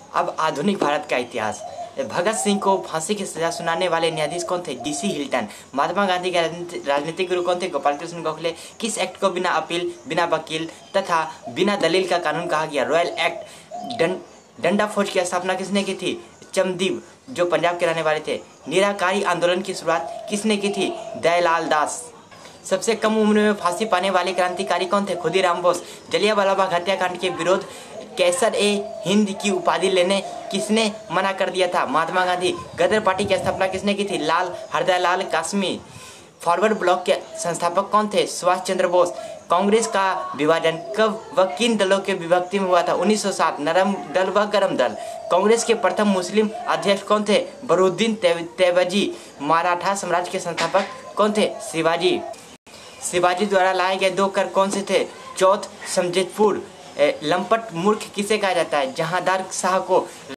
अब आधुनिक भारत का इतिहास। भगत सिंह को फांसी की सजा सुनाने वाले न्यायाधीश कौन थे? DC Hilton. महात्मा गांधी के राजनीतिक गुरु कौन थे? गोपाल कृष्ण गोखले। किस एक्ट को बिना अपील, बिना वकील तथा बिना दलील का कानून कहा गया? Rowlatt act. डंडा फौज की स्थापना किसने की थी? चमदीव, जो पंजाब के रहने वाले थे। निराकारी आंदोलन की शुरुआत किसने की थी? दयालाल दास। सबसे कम उम्र में फांसी पाने वाले क्रांतिकारी कौन थे? खुदीराम बोस। जलियांवाला बाग हत्याकांड के विरोध कैसर ए हिंद की उपाधि लेने किसने मना कर दिया था? महात्मा गांधी। गदर पार्टी की स्थापना किसने की थी? लाल हरदयालाल कासमी। फॉरवर्ड ब्लॉक के संस्थापक कौन थे? सुभाष चंद्र बोस। कांग्रेस का विभाजन कब व किन दलों के विभक्ति में हुआ था? 1907। नरम दल व गरम दल। कांग्रेस के प्रथम मुस्लिम अध्यक्ष कौन थे? बरूद्दीन तैयबजी। मराठा साम्राज्य के संस्थापक कौन थे? शिवाजी। शिवाजी द्वारा लाए गए 2 कर कौन से थे? चौथ समजेतपुर। लंपट मूर्ख किसे कहा जाता है? जहांदार शाह को।